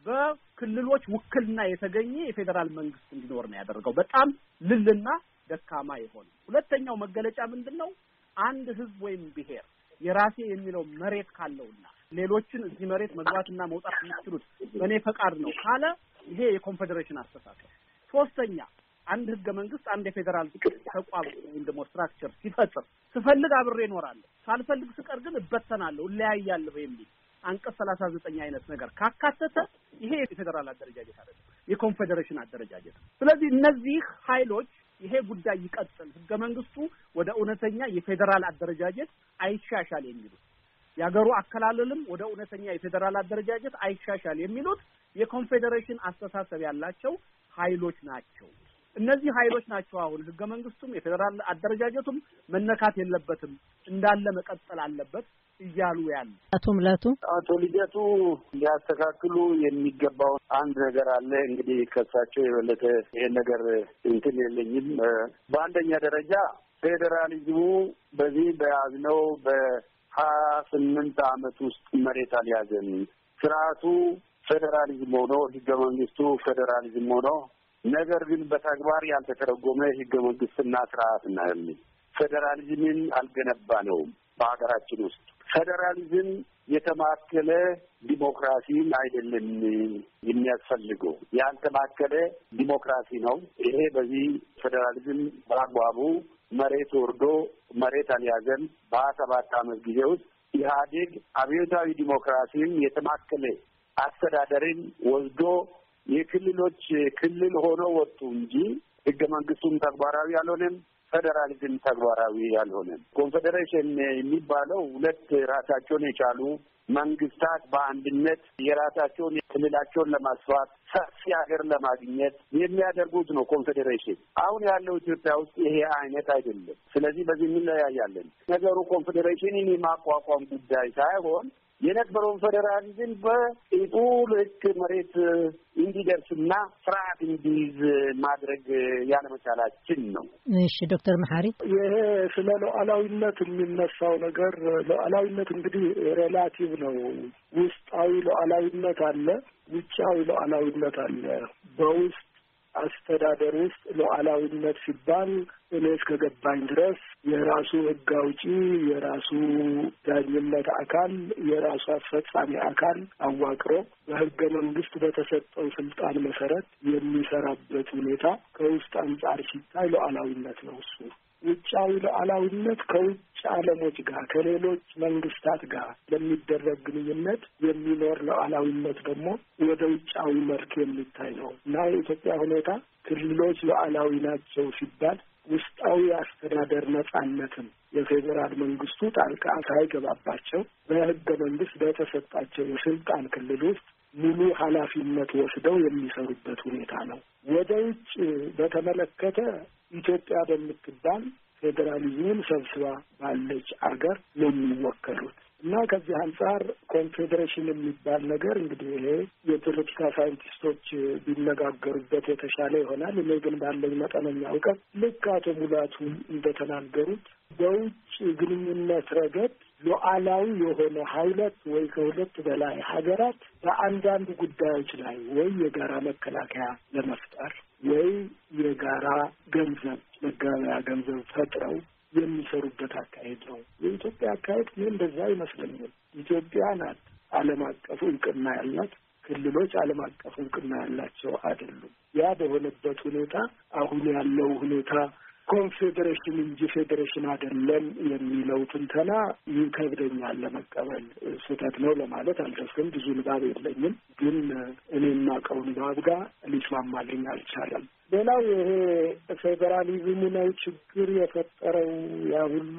በክልሎች ውክልና የተገኘ የፌዴራል መንግስት እንዲኖር ነው ያደረገው። በጣም ልልና ደካማ የሆነ። ሁለተኛው መገለጫ ምንድነው? አንድ ህዝብ ወይም ብሔር የራሴ የሚለው መሬት ካለውና ሌሎችን እዚህ መሬት መግባትና መውጣት የሚችሉት በእኔ ፈቃድ ነው ካለ ይሄ የኮንፌዴሬሽን አስተሳሰብ። ሶስተኛ አንድ ህገ መንግስት አንድ የፌዴራል ተቋም ወይም ደግሞ ስትራክቸር ሲፈጽም ስፈልግ አብሬ እኖራለሁ፣ ሳልፈልግ ስቀር ግን እበተናለሁ፣ እለያያለሁ የሚል አንቀጽ ሰላሳ ዘጠኝ አይነት ነገር ካካተተ ይሄ የፌዴራል አደረጃጀት አይደለም፣ የኮንፌዴሬሽን አደረጃጀት። ስለዚህ እነዚህ ኃይሎች ይሄ ጉዳይ ይቀጥል፣ ህገ መንግስቱ ወደ እውነተኛ የፌዴራል አደረጃጀት አይሻሻል የሚሉት ያገሩ አከላለልም ወደ እውነተኛ የፌዴራል አደረጃጀት አይሻሻል የሚሉት የኮንፌዴሬሽን አስተሳሰብ ያላቸው ኃይሎች ናቸው። እነዚህ ኃይሎች ናቸው አሁን ህገ መንግስቱም የፌዴራል አደረጃጀቱም መነካት የለበትም እንዳለ መቀጠል አለበት እያሉ ያሉ። አቶ ሙላቱ አቶ ልደቱ ሊያስተካክሉ የሚገባው አንድ ነገር አለ። እንግዲህ ከሳቸው የበለጠ ይሄን ነገር እንትን የለኝም። በአንደኛ ደረጃ ፌዴራሊዝሙ በዚህ በያዝነው በሀያ ስምንት አመት ውስጥ መሬት አልያዘም። ስርዓቱ ፌዴራሊዝም ሆኖ ህገ መንግስቱ ፌዴራሊዝም ሆኖ ነገር ግን በተግባር ያልተተረጎመ ህገ መንግስትና ስርዓት ነው። ፌዴራሊዝምን አልገነባነውም በሀገራችን ውስጥ። ፌዴራሊዝም የተማከለ ዲሞክራሲን አይደለም የሚያስፈልገው፣ ያልተማከለ ዲሞክራሲ ነው። ይሄ በዚህ ፌዴራሊዝም በአግባቡ መሬት ወርዶ መሬት አልያዘም። በሀያ ሰባት አመት ጊዜ ውስጥ ኢህአዴግ አብዮታዊ ዲሞክራሲን የተማከለ አስተዳደርን ወስዶ የክልሎች ክልል ሆኖ ወጡ እንጂ ህገ መንግስቱም ተግባራዊ አልሆነም፣ ፌዴራሊዝም ተግባራዊ አልሆነም። ኮንፌዴሬሽን የሚባለው ሁለት ራሳቸውን የቻሉ መንግስታት በአንድነት የራሳቸውን ክልላቸውን ለማስፋት ሰፊ ሀገር ለማግኘት የሚያደርጉት ነው ኮንፌዴሬሽን። አሁን ያለው ኢትዮጵያ ውስጥ ይሄ አይነት አይደለም። ስለዚህ በዚህ እንለያያለን። ነገሩ ኮንፌዴሬሽንን የማቋቋም ጉዳይ ሳይሆን የነበረውን ፌዴራሊዝም በኢጡ ልክ መሬት እንዲደርስና ስርዓት እንዲይዝ ማድረግ ያለመቻላችን ነው። እሺ ዶክተር መሐሪ፣ ይሄ ስለ ሉዓላዊነት የሚነሳው ነገር ሉዓላዊነት እንግዲህ ሬላቲቭ ነው። ውስጣዊ ሉዓላዊነት አለ፣ ውጫዊ ሉዓላዊነት አለ። በውስጥ አስተዳደር ውስጥ ሉዓላዊነት ሲባል እኔ እስከገባኝ ድረስ የራሱ ህግ አውጪ፣ የራሱ ዳኝነት አካል፣ የራሱ አስፈጻሚ አካል አዋቅሮ በህገ መንግስት በተሰጠው ስልጣን መሰረት የሚሰራበት ሁኔታ ከውስጥ አንጻር ሲታይ ሉዓላዊነት ነው እሱ። ውጫዊ ሉዓላዊነት ከውጭ ዓለሞች ጋር ከሌሎች መንግስታት ጋር ለሚደረግ ግንኙነት የሚኖር ሉዓላዊነት ደግሞ ወደ ውጫዊ መልክ የሚታይ ነው እና የኢትዮጵያ ሁኔታ ክልሎች ሉዓላዊ ናቸው ሲባል ውስጣዊ አስተዳደር ነጻነትን የፌዴራል መንግስቱ ጣልቃ ሳይገባባቸው በህገ መንግስት በተሰጣቸው የስልጣን ክልል ውስጥ ሙሉ ኃላፊነት ወስደው የሚሰሩበት ሁኔታ ነው። ወደ ውጭ በተመለከተ ኢትዮጵያ በምትባል ፌዴራሊዝምን ሰብስባ ባለች አገር ነው የሚወከሉት። እና ከዚህ አንጻር ኮንፌዴሬሽን የሚባል ነገር እንግዲህ ይሄ የፖለቲካ ሳይንቲስቶች ቢነጋገሩበት የተሻለ ይሆናል። እኔ ግን ባለኝ መጠነኛ እውቀት ልክ አቶ ሙላቱ እንደተናገሩት በውጭ ግንኙነት ረገድ ሉዓላዊ የሆነ ሀይለት ወይ ከሁለት በላይ ሀገራት በአንዳንድ ጉዳዮች ላይ ወይ የጋራ መከላከያ ለመፍጠር ወይ የጋራ ገንዘብ መገበያያ ገንዘብ ፈጥረው የሚሰሩበት አካሄድ ነው። የኢትዮጵያ አካሄድ ምን እንደዛ ይመስለኛል። ኢትዮጵያ ናት ዓለም አቀፍ እውቅና ያላት፣ ክልሎች ዓለም አቀፍ እውቅና ያላቸው አይደሉም። ያ በሆነበት ሁኔታ አሁን ያለው ሁኔታ ኮንፌዴሬሽን እንጂ ፌዴሬሽን አይደለም የሚለው ትንተና ይከብደኛል ለመቀበል። ስህተት ነው ለማለት አልደፍርም። ብዙ ንባብ የለኝም፣ ግን እኔ የማውቀው ንባብ ጋር ሊስማማልኝ አልቻለም። ሌላው ይሄ ፌዴራሊዝሙ ነው ችግር የፈጠረው፣ ያ ሁሉ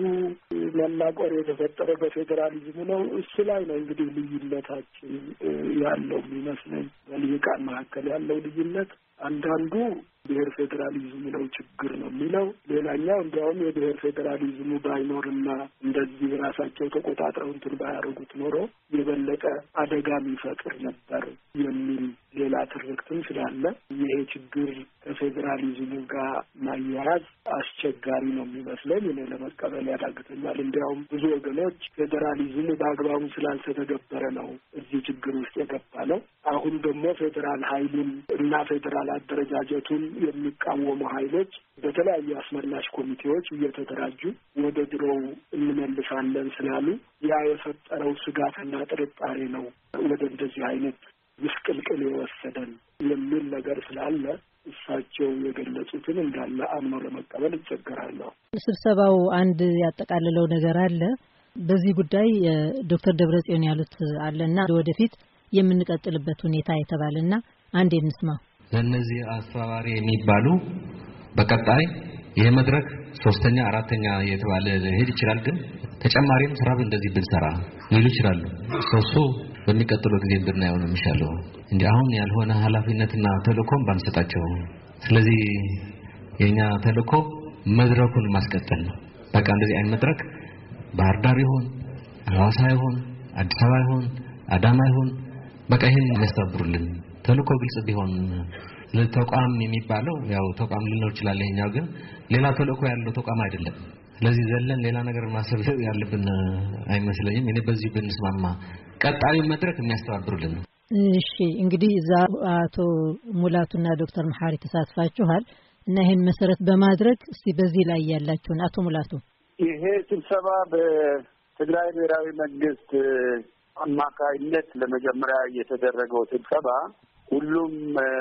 መናቆር የተፈጠረው በፌዴራሊዝሙ ነው። እሱ ላይ ነው እንግዲህ ልዩነታችን ያለው የሚመስለኝ፣ በልሂቃን መካከል ያለው ልዩነት። አንዳንዱ ብሔር ፌዴራሊዝሙ ነው ችግር ነው የሚለው፣ ሌላኛው እንዲያውም የብሔር ፌዴራሊዝሙ ባይኖርና እንደዚህ ራሳቸው ተቆጣጥረው እንትን ባያደርጉት ኖሮ የበለጠ አደጋ የሚፈጥር ነበር የሚል ሌላ ትርክትም ስላለ ይሄ ችግር ከፌዴራሊዝሙ ጋር ማያያዝ አስቸጋሪ ነው የሚመስለኝ። እኔ ለመቀበል ያዳግተኛል። እንዲያውም ብዙ ወገኖች ፌዴራሊዝሙ በአግባቡ ስላልተተገበረ ነው እዚህ ችግር ውስጥ የገባ ነው። አሁን ደግሞ ፌዴራል ኃይሉን እና ፌዴራል አደረጃጀቱን የሚቃወሙ ኃይሎች በተለያዩ አስመላሽ ኮሚቴዎች እየተደራጁ ወደ ድሮው እንመልሳለን ስላሉ ያ የፈጠረው ስጋትና ጥርጣሬ ነው ወደ እንደዚህ አይነት ምስቅልቅል የወሰደን የሚል ነገር ስላለ እሳቸው የገለጹትን እንዳለ አምኖ ለመቀበል ይቸገራለሁ። ስብሰባው አንድ ያጠቃልለው ነገር አለ። በዚህ ጉዳይ ዶክተር ደብረጽዮን ያሉት አለና ወደፊት የምንቀጥልበት ሁኔታ የተባለና አንድ እንስማ። ለነዚህ አስተባባሪ የሚባሉ በቀጣይ ይሄ መድረክ ሶስተኛ አራተኛ የተባለ ሄድ ይችላል፣ ግን ተጨማሪም ስራ እንደዚህ ብንሰራ ሊሉ ይችላሉ። ሶሶ በሚቀጥለው ጊዜ ብናየው ነው የሚሻለው እንዴ አሁን ያልሆነ ኃላፊነትና ተልእኮም ባንሰጣቸው። ስለዚህ የኛ ተልእኮ መድረኩን ማስቀጠል ነው። በቃ እንደዚህ አይነት መድረክ ባህር ዳር ይሁን ሐዋሳ ይሁን አዲስ አበባ ይሁን አዳማ ይሁን በቃ ይሄን ያስተባብሩልን ተልእኮ ግልጽ ቢሆን። ለተቋም የሚባለው ያው ተቋም ሊኖር ይችላል፣ ይሄኛው ግን ሌላ ተልእኮ ያለው ተቋም አይደለም። ስለዚህ ዘለን ሌላ ነገር ማሰብ ያለብን አይመስለኝም። እኔ በዚህ ብንስማማ ቀጣዩ መድረክ የሚያስተባብሩልን ነው። እሺ እንግዲህ እዛ አቶ ሙላቱና ዶክተር መሐሪ ተሳትፋችኋል እና ይሄን መሰረት በማድረግ እስቲ በዚህ ላይ ያላችሁን አቶ ሙላቱ። ይሄ ስብሰባ በትግራይ ብሔራዊ መንግስት አማካይነት ለመጀመሪያ የተደረገው ስብሰባ ሁሉም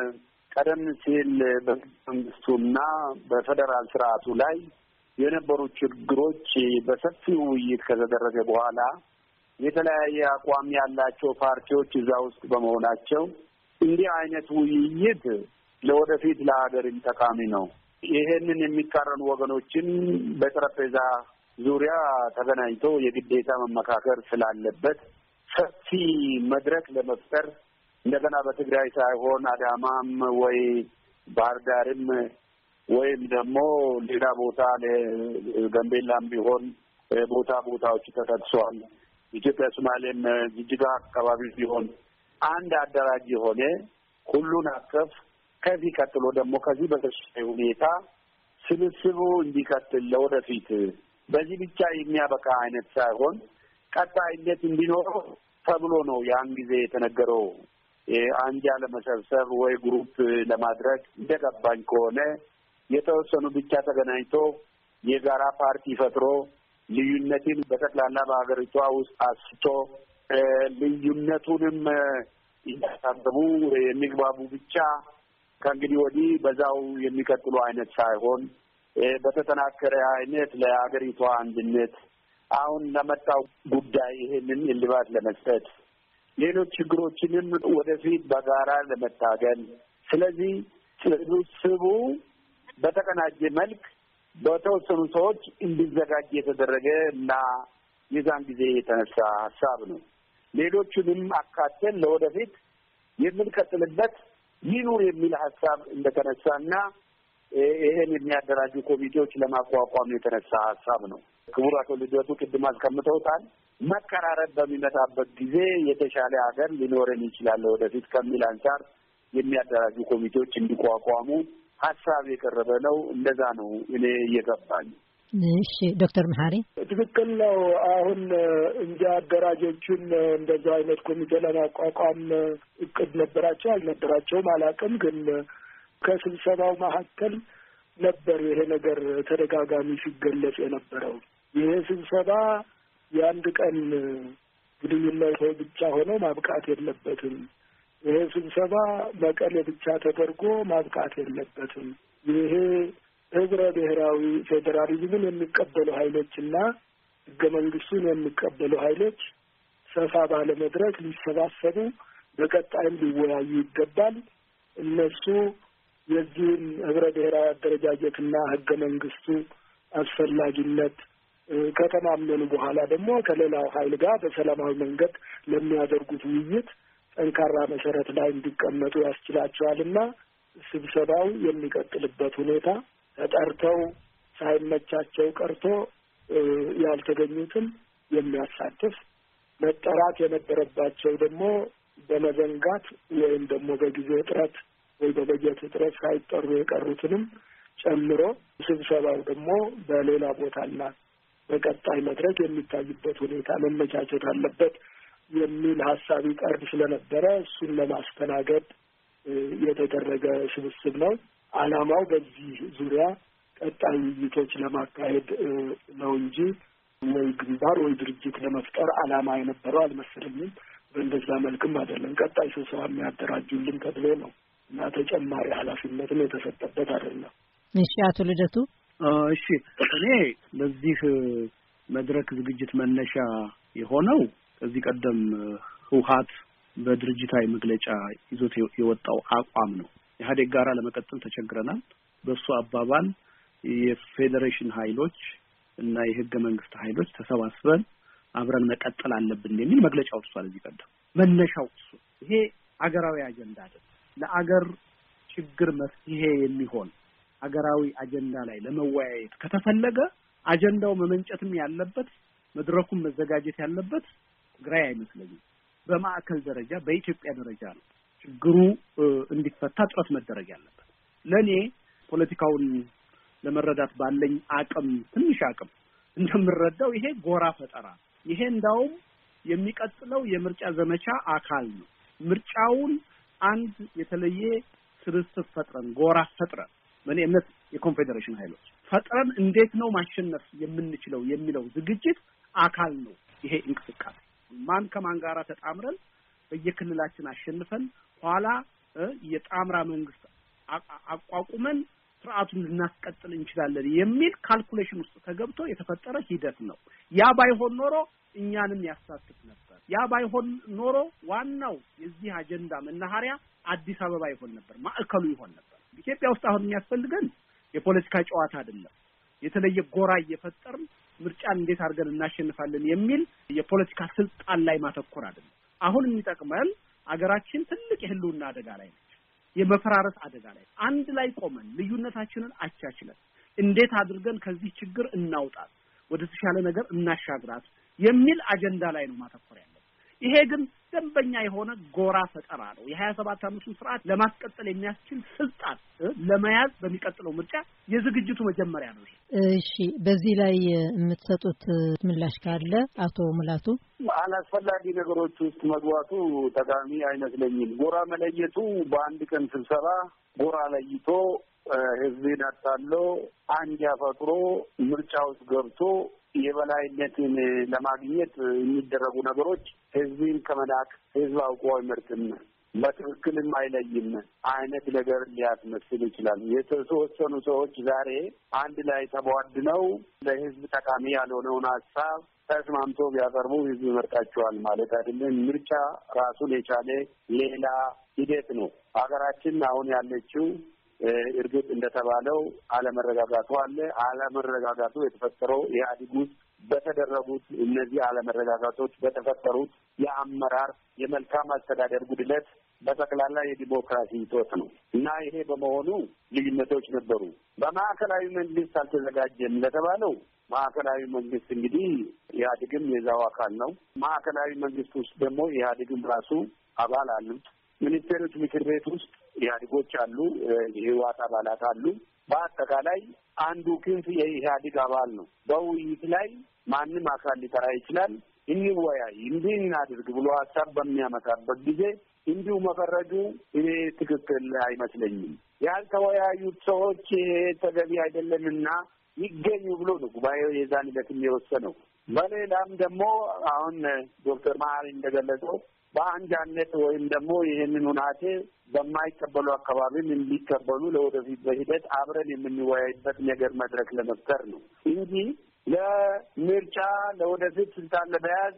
ቀደም ሲል በመንግስቱና በፌደራል ስርዓቱ ላይ የነበሩ ችግሮች በሰፊው ውይይት ከተደረገ በኋላ የተለያየ አቋም ያላቸው ፓርቲዎች እዛ ውስጥ በመሆናቸው እንዲህ አይነት ውይይት ለወደፊት ለሀገርም ጠቃሚ ነው። ይሄንን የሚቃረኑ ወገኖችን በጠረጴዛ ዙሪያ ተገናኝቶ የግዴታ መመካከር ስላለበት ሰፊ መድረክ ለመፍጠር እንደገና በትግራይ ሳይሆን አዳማም ወይ ባህር ዳርም ወይም ደግሞ ሌላ ቦታ ለጋምቤላም ቢሆን ቦታ ቦታዎች ተጠቅሰዋል። ኢትዮጵያ ሶማሌም ጅጅጋ አካባቢ ቢሆን አንድ አደራጅ የሆነ ሁሉን አቀፍ ከዚህ ቀጥሎ ደግሞ ከዚህ በተሻለ ሁኔታ ስብስቡ እንዲቀጥል ለወደፊት በዚህ ብቻ የሚያበቃ አይነት ሳይሆን ቀጣይነት እንዲኖረው ተብሎ ነው ያን ጊዜ የተነገረው። አንጃ ለመሰብሰብ ወይ ግሩፕ ለማድረግ እንደገባኝ ከሆነ የተወሰኑ ብቻ ተገናኝቶ የጋራ ፓርቲ ፈጥሮ ልዩነትን በተክላላ በሀገሪቷ ውስጥ አስቶ ልዩነቱንም እያሳሰቡ የሚግባቡ ብቻ ከእንግዲህ ወዲህ በዛው የሚቀጥሉ አይነት ሳይሆን በተጠናከረ አይነት ለሀገሪቷ አንድነት አሁን ለመጣው ጉዳይ ይሄንን እልባት ለመስጠት ሌሎች ችግሮችንም ወደፊት በጋራ ለመታገል ስለዚህ ስብስቡ በተቀናጀ መልክ በተወሰኑ ሰዎች እንዲዘጋጅ የተደረገ እና የዛን ጊዜ የተነሳ ሀሳብ ነው። ሌሎቹንም አካተን ለወደፊት የምንቀጥልበት ይኑር የሚል ሀሳብ እንደተነሳና ይሄን የሚያደራጁ ኮሚቴዎች ለማቋቋም የተነሳ ሀሳብ ነው። ክቡር አቶ ልደቱ ቅድም አስቀምጠውታል። መቀራረብ በሚመጣበት ጊዜ የተሻለ ሀገር ሊኖረን ይችላል ወደፊት ከሚል አንጻር የሚያደራጁ ኮሚቴዎች እንዲቋቋሙ ሀሳብ የቀረበ ነው። እንደዛ ነው እኔ እየገባኝ። እሺ ዶክተር መሐሪ ትክክል ነው። አሁን እንጂ አደራጆቹን እንደዛ አይነት ኮሚቴ ለማቋቋም እቅድ ነበራቸው አልነበራቸውም አላውቅም። ግን ከስብሰባው መካከል ነበር ይሄ ነገር ተደጋጋሚ ሲገለጽ የነበረው። ይሄ ስብሰባ የአንድ ቀን ግንኙነት ብቻ ሆኖ ማብቃት የለበትም። ይሄ ስብሰባ መቀሌ ብቻ ተደርጎ ማብቃት የለበትም። ይሄ ህብረ ብሔራዊ ፌዴራሊዝምን የሚቀበሉ ኃይሎችና ህገ መንግስቱን የሚቀበሉ ኃይሎች ሰፋ ባለ መድረክ ሊሰባሰቡ በቀጣይም ሊወያዩ ይገባል። እነሱ የዚህን ህብረ ብሔራዊ አደረጃጀትና ህገ መንግስቱ አስፈላጊነት ከተማመኑ በኋላ ደግሞ ከሌላው ኃይል ጋር በሰላማዊ መንገድ ለሚያደርጉት ውይይት ጠንካራ መሰረት ላይ እንዲቀመጡ ያስችላቸዋልና ስብሰባው የሚቀጥልበት ሁኔታ ተጠርተው ሳይመቻቸው ቀርቶ ያልተገኙትን የሚያሳትፍ መጠራት የነበረባቸው ደግሞ በመዘንጋት ወይም ደግሞ በጊዜ እጥረት ወይ በበጀት እጥረት ሳይጠሩ የቀሩትንም ጨምሮ ስብሰባው ደግሞ በሌላ ቦታና በቀጣይ መድረክ የሚታይበት ሁኔታ መመቻቸት አለበት የሚል ሀሳብ ይቀርብ ስለነበረ እሱን ለማስተናገድ የተደረገ ስብስብ ነው። ዓላማው በዚህ ዙሪያ ቀጣይ ውይይቶች ለማካሄድ ነው እንጂ ወይ ግንባር ወይ ድርጅት ለመፍጠር ዓላማ የነበረው አልመሰለኝም። በእንደዛ መልክም አይደለም። ቀጣይ ስብሰባ የሚያደራጁልን ተብሎ ነው እና ተጨማሪ ኃላፊነትም የተሰጠበት አይደለም። እሺ አቶ ልደቱ። እሺ እኔ ለዚህ መድረክ ዝግጅት መነሻ የሆነው ከዚህ ቀደም ህውሃት በድርጅታዊ መግለጫ ይዞት የወጣው አቋም ነው። ኢህአዴግ ጋራ ለመቀጠል ተቸግረናል። በሱ አባባል የፌዴሬሽን ኃይሎች እና የህገ መንግስት ኃይሎች ተሰባስበን አብረን መቀጠል አለብን የሚል መግለጫ ወጥቷል። እዚህ ቀደም መነሻው እሱ። ይሄ አገራዊ አጀንዳ አይደለም። ለአገር ችግር መፍትሄ የሚሆን አገራዊ አጀንዳ ላይ ለመወያየት ከተፈለገ አጀንዳው መመንጨትም ያለበት መድረኩም መዘጋጀት ያለበት ትግራይ አይመስለኝም። በማዕከል ደረጃ በኢትዮጵያ ደረጃ ነው ችግሩ እንዲፈታ ጥረት መደረግ ያለበት። ለኔ ፖለቲካውን ለመረዳት ባለኝ አቅም ትንሽ አቅም እንደምረዳው ይሄ ጎራ ፈጠራ፣ ይሄ እንዳውም የሚቀጥለው የምርጫ ዘመቻ አካል ነው። ምርጫውን አንድ የተለየ ስብስብ ፈጥረን ጎራ ፈጥረን ምን እምነት የኮንፌዴሬሽን ኃይሎች ፈጥረን እንዴት ነው ማሸነፍ የምንችለው የሚለው ዝግጅት አካል ነው። ይሄ እንቅስቃሴ ማን ከማን ጋራ ተጣምረን በየክልላችን አሸንፈን ኋላ የጣምራ መንግስት አቋቁመን ስርዓቱን ልናስቀጥል እንችላለን የሚል ካልኩሌሽን ውስጥ ተገብቶ የተፈጠረ ሂደት ነው። ያ ባይሆን ኖሮ እኛንም ያሳትፍ ነበር። ያ ባይሆን ኖሮ ዋናው የዚህ አጀንዳ መናኸሪያ አዲስ አበባ ይሆን ነበር፣ ማዕከሉ ይሆን ነበር። ኢትዮጵያ ውስጥ አሁን የሚያስፈልገን የፖለቲካ ጨዋታ አይደለም። የተለየ ጎራ እየፈጠርን ምርጫን እንዴት አድርገን እናሸንፋለን የሚል የፖለቲካ ስልጣን ላይ ማተኮር አይደለም። አሁን የሚጠቅመን አገራችን ትልቅ የህልውና አደጋ ላይ ነች፣ የመፈራረስ አደጋ ላይ። አንድ ላይ ቆመን ልዩነታችንን አቻችለን እንዴት አድርገን ከዚህ ችግር እናውጣት፣ ወደ ተሻለ ነገር እናሻግራት የሚል አጀንዳ ላይ ነው ማተኮር ያለው። ይሄ ግን ደንበኛ የሆነ ጎራ ፈጠራ ነው። የሀያ ሰባት አመቱን ስርዓት ለማስቀጠል የሚያስችል ስልጣን ለመያዝ በሚቀጥለው ምርጫ የዝግጅቱ መጀመሪያ ነው። እሺ በዚህ ላይ የምትሰጡት ምላሽ ካለ አቶ ሙላቱ? አላስፈላጊ ነገሮች ውስጥ መግባቱ ጠቃሚ አይመስለኝም። ጎራ መለየቱ በአንድ ቀን ስብሰባ ጎራ ለይቶ ህዝብን አጣሎ አንጃ ፈጥሮ ምርጫ ውስጥ ገብቶ የበላይነትን ለማግኘት የሚደረጉ ነገሮች ህዝብን ከመናቅ ህዝብ አውቆ አይመርጥም፣ በትክክልም አይለይም አይነት ነገር ሊያስመስል ይችላል። የተወሰኑ ሰዎች ዛሬ አንድ ላይ ተቧድነው ለህዝብ ጠቃሚ ያልሆነውን ሀሳብ ተስማምቶ ቢያቀርቡ ህዝብ ይመርጣቸዋል ማለት አይደለም። ምርጫ ራሱን የቻለ ሌላ ሂደት ነው። ሀገራችን አሁን ያለችው እርግጥ እንደተባለው አለመረጋጋቱ አለ። አለመረጋጋቱ የተፈጠረው ኢህአዴግ ውስጥ በተደረጉት እነዚህ አለመረጋጋቶች በተፈጠሩት የአመራር የመልካም አስተዳደር ጉድለት በጠቅላላ የዲሞክራሲ ጦት ነው እና ይሄ በመሆኑ ልዩነቶች ነበሩ። በማዕከላዊ መንግስት አልተዘጋጀም ለተባለው ማዕከላዊ መንግስት እንግዲህ ኢህአዴግም የዛው አካል ነው። ማዕከላዊ መንግስት ውስጥ ደግሞ ኢህአዴግም ራሱ አባል አሉት። ሚኒስቴሮች ምክር ቤት ውስጥ ኢህአዴጎች አሉ፣ የህወሓት አባላት አሉ። በአጠቃላይ አንዱ ክንፍ የኢህአዴግ አባል ነው። በውይይት ላይ ማንም አካል ሊጠራ ይችላል። እንወያይ፣ እንዲህ እናድርግ ብሎ ሀሳብ በሚያመጣበት ጊዜ እንዲሁ መፈረጁ እኔ ትክክል አይመስለኝም። ያልተወያዩት ሰዎች ተገቢ አይደለምና ይገኙ ብሎ ነው ጉባኤው የዛን ዕለት የወሰነው። በሌላም ደግሞ አሁን ዶክተር መሀሪ እንደገለጸው በአንጃነት ወይም ደግሞ ይህንን ሁናቴ በማይቀበሉ አካባቢም እንዲቀበሉ ለወደፊት በሂደት አብረን የምንወያይበት ነገር መድረክ ለመፍጠር ነው እንጂ ለምርጫ ለወደፊት ስልጣን ለመያዝ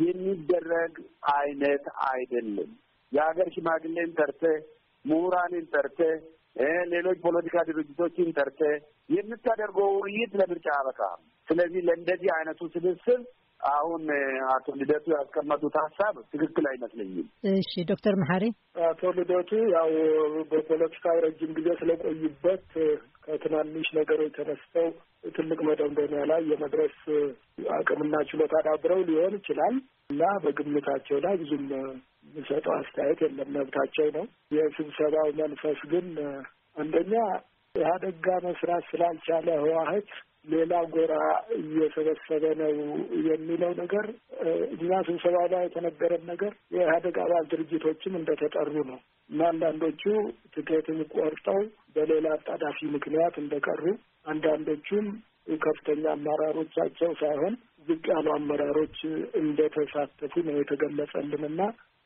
የሚደረግ አይነት አይደለም። የሀገር ሽማግሌን ጠርተ ምሁራንን ጠርተ ሌሎች ፖለቲካ ድርጅቶችን ጠርተ የምታደርገው ውይይት ለምርጫ አበቃም። ስለዚህ ለእንደዚህ አይነቱ ስብስብ አሁን አቶ ልደቱ ያስቀመጡት ሀሳብ ትክክል አይመስለኝም። እሺ ዶክተር መሐሪ። አቶ ልደቱ ያው በፖለቲካው ረጅም ጊዜ ስለቆዩበት ከትናንሽ ነገሮች ተነስተው ትልቅ መደምደሚያ ላይ የመድረስ አቅምና ችሎታ ዳብረው ሊሆን ይችላል እና በግምታቸው ላይ ብዙም የሚሰጠው አስተያየት የለም፣ መብታቸው ነው። የስብሰባው መንፈስ ግን አንደኛ ኢህአዴግ ጋር መስራት ስላልቻለ ህወሓት ሌላ ጎራ እየሰበሰበ ነው የሚለው ነገር እኛ ስብሰባው ላይ የተነገረን ነገር የኢህአዴግ አባል ድርጅቶችም እንደተጠሩ ነው እና አንዳንዶቹ ትኬትን ቆርጠው በሌላ አጣዳፊ ምክንያት እንደቀሩ፣ አንዳንዶቹም ከፍተኛ አመራሮቻቸው ሳይሆን ዝቅ ያሉ አመራሮች እንደተሳተፉ ነው የተገለጸልንና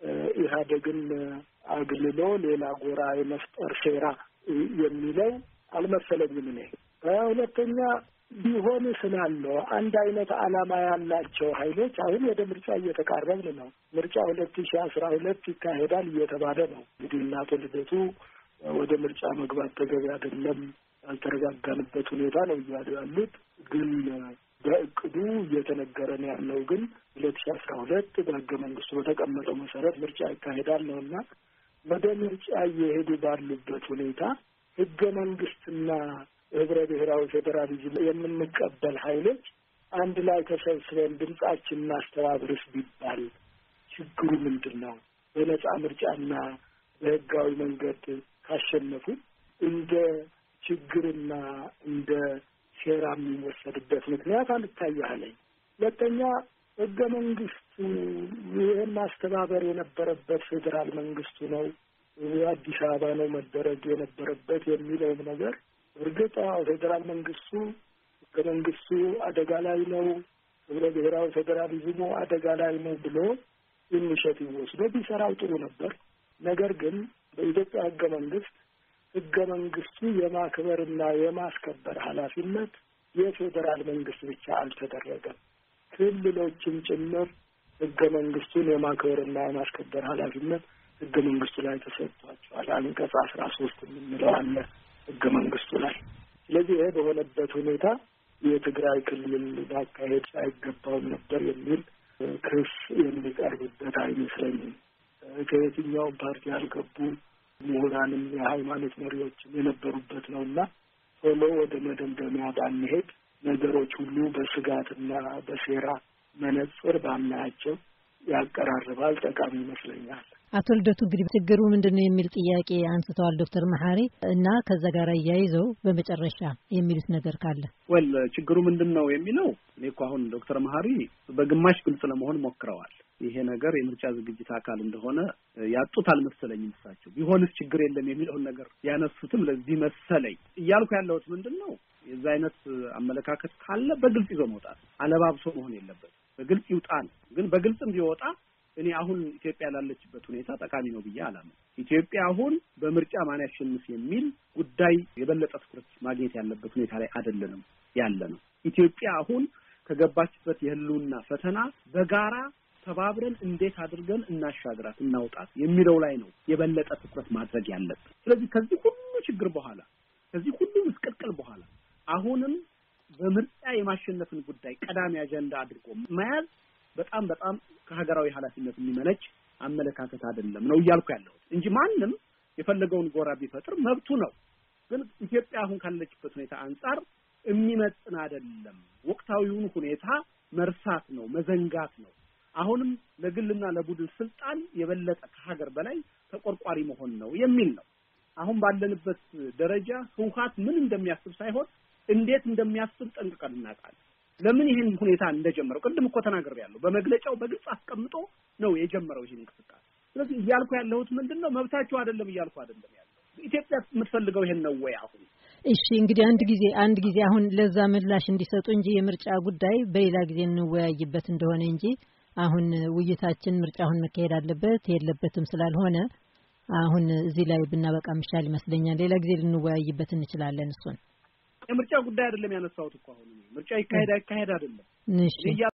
ኢህአዴግን አግልሎ ሌላ ጎራ የመፍጠር ሴራ የሚለው አልመሰለኝም እኔ። ሁለተኛ ቢሆን ስላለው አንድ አይነት ዓላማ ያላቸው ኃይሎች አሁን ወደ ምርጫ እየተቃረብን ነው። ምርጫ ሁለት ሺህ አስራ ሁለት ይካሄዳል እየተባለ ነው። እንግዲህ እናቶ ልደቱ ወደ ምርጫ መግባት ተገቢ አይደለም፣ ያልተረጋጋንበት ሁኔታ ነው እያሉ ያሉት። ግን በእቅዱ እየተነገረ ነው ያለው ግን ሁለት ሺህ አስራ ሁለት በህገ መንግስቱ በተቀመጠው መሰረት ምርጫ ይካሄዳል ነውና ወደ ምርጫ እየሄዱ ባሉበት ሁኔታ ህገ መንግስትና ህብረ ብሔራዊ ፌዴራሊዝም የምንቀበል ኃይሎች አንድ ላይ ተሰብስበን ድምጻችን እናስተባብርስ ቢባል ችግሩ ምንድን ነው? በነጻ ምርጫና በህጋዊ መንገድ ካሸነፉ እንደ ችግርና እንደ ሴራ የሚወሰድበት ምክንያት አልታየኝ። ሁለተኛ ህገ መንግስቱ ይህን ማስተባበር የነበረበት ፌዴራል መንግስቱ ነው፣ አዲስ አበባ ነው መደረግ የነበረበት የሚለውም ነገር እርግጥ ፌዴራል መንግስቱ ህገ መንግስቱ አደጋ ላይ ነው፣ ህብረ ብሔራዊ ፌዴራሊዝሙ አደጋ ላይ ነው ብሎ ኢኒሼቲቭ ወስዶ ቢሰራው ጥሩ ነበር። ነገር ግን በኢትዮጵያ ህገ መንግስት ህገ መንግስቱ የማክበርና የማስከበር ኃላፊነት የፌዴራል መንግስት ብቻ አልተደረገም። ክልሎችም ጭምር ህገ መንግስቱን የማክበርና የማስከበር ኃላፊነት ህገ መንግስቱ ላይ ተሰጥቷቸዋል። አንቀጽ አስራ ሶስት የምንለው አለ ህገ መንግስቱ ላይ። ስለዚህ ይሄ በሆነበት ሁኔታ የትግራይ ክልል ማካሄድ ሳይገባውም ነበር የሚል ክስ የሚቀርብበት አይመስለኝም። ከየትኛውም ፓርቲ ያልገቡ ምሁራንም የሃይማኖት መሪዎችም የነበሩበት ነው እና ቶሎ ወደ መደምደሚያ ባንሄድ ነገሮች ሁሉ በስጋትና በሴራ መነጽር ባናያቸው ያቀራርባል፣ ጠቃሚ ይመስለኛል። አቶ ልደቱ እንግዲህ ችግሩ ምንድነው የሚል ጥያቄ አንስተዋል ዶክተር መሐሪ እና ከዛ ጋር እያይዘው በመጨረሻ የሚሉት ነገር ካለ። ወል ችግሩ ምንድነው የሚለው እኔ እኮ አሁን ዶክተር መሐሪ በግማሽ ግልጽ ለመሆን ሞክረዋል። ይሄ ነገር የምርጫ ዝግጅት አካል እንደሆነ ያጡት አልመሰለኝም። እሳቸው ቢሆንስ ችግር የለም የሚለውን ነገር ያነሱትም ለዚህ መሰለኝ። እያልኩ ያለሁት ምንድነው የዛ አይነት አመለካከት ካለ በግልጽ ይዞ መውጣት፣ አለባብሶ መሆን የለበት። በግልጽ ይውጣ ነው። ግን በግልጽም ቢወጣ እኔ አሁን ኢትዮጵያ ላለችበት ሁኔታ ጠቃሚ ነው ብዬ አላምንም። ኢትዮጵያ አሁን በምርጫ ማን ያሸንፍ የሚል ጉዳይ የበለጠ ትኩረት ማግኘት ያለበት ሁኔታ ላይ አይደለንም ያለ ነው። ኢትዮጵያ አሁን ከገባችበት የህልውና ፈተና በጋራ ተባብረን እንዴት አድርገን እናሻግራት እናውጣት የሚለው ላይ ነው የበለጠ ትኩረት ማድረግ ያለበት። ስለዚህ ከዚህ ሁሉ ችግር በኋላ ከዚህ ሁሉ ምስቅልቅል በኋላ አሁንም በምርጫ የማሸነፍን ጉዳይ ቀዳሚ አጀንዳ አድርጎ መያዝ በጣም በጣም ከሀገራዊ ኃላፊነት የሚመነጭ አመለካከት አይደለም ነው እያልኩ ያለሁት እንጂ ማንም የፈለገውን ጎራ ቢፈጥር መብቱ ነው። ግን ኢትዮጵያ አሁን ካለችበት ሁኔታ አንፃር የሚመጥን አይደለም። ወቅታዊውን ሁኔታ መርሳት ነው፣ መዘንጋት ነው። አሁንም ለግልና ለቡድን ስልጣን የበለጠ ከሀገር በላይ ተቆርቋሪ መሆን ነው የሚል ነው። አሁን ባለንበት ደረጃ ህውሃት ምን እንደሚያስብ ሳይሆን እንዴት እንደሚያስብ ጠንቅቀን እናውቃለን። ለምን ይሄን ሁኔታ እንደጀመረው ቅድም እኮ ተናግሬያለሁ። በመግለጫው በግልጽ አስቀምጦ ነው የጀመረው ይሄን እንቅስቃሴ። ስለዚህ እያልኩ ያለሁት ምንድነው መብታቸው አይደለም እያልኩ አይደለም ያለው። ኢትዮጵያ የምትፈልገው ይሄን ነው ወይ አሁን? እሺ እንግዲህ አንድ ጊዜ አንድ ጊዜ አሁን ለዛ ምላሽ እንዲሰጡ እንጂ የምርጫ ጉዳይ በሌላ ጊዜ እንወያይበት እንደሆነ እንጂ አሁን ውይይታችን ምርጫውን መካሄድ አለበት የለበትም ስላልሆነ አሁን እዚህ ላይ ብናበቃ ምሻል ይመስለኛል። ሌላ ጊዜ ልንወያይበት እንችላለን። እሱን የምርጫ ጉዳይ አይደለም ያነሳሁት እኮ አሁን ምርጫ ይካሄድ አይካሄድ አይደለም። እሺ